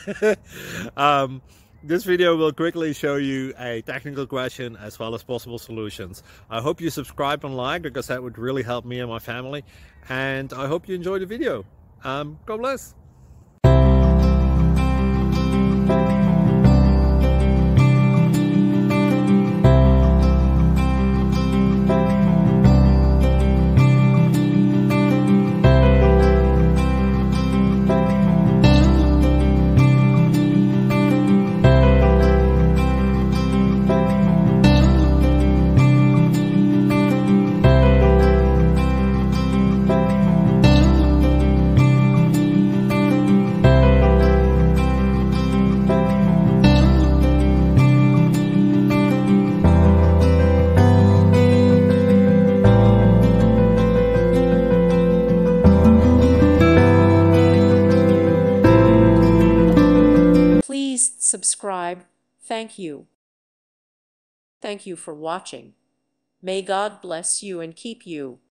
um, this video will quickly show you a technical question as well as possible solutions. I hope you subscribe and like, because that would really help me and my family. And I hope you enjoy the video. God bless. Please subscribe. Thank you. Thank you for watching. May God bless you and keep you.